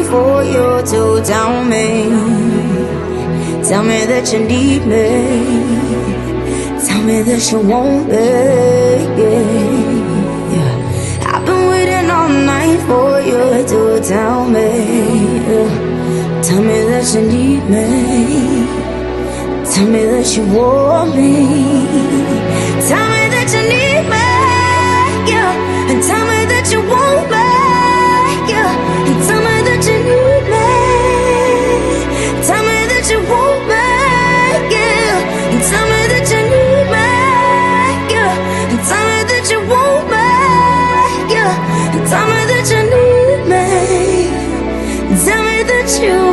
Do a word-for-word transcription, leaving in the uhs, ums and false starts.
night for you to tell me, tell me that you need me, tell me that you want me, yeah. I've been waiting all night for you to tell me, yeah. Tell me that you need me, tell me that you want me, tell me that you need me, yeah. And tell me that you want me, yeah. And tell me that you need me, tell me that you want me, yeah. And tell me that you need me, yeah. And tell me that you want me, yeah. And tell me that you need me, tell me that you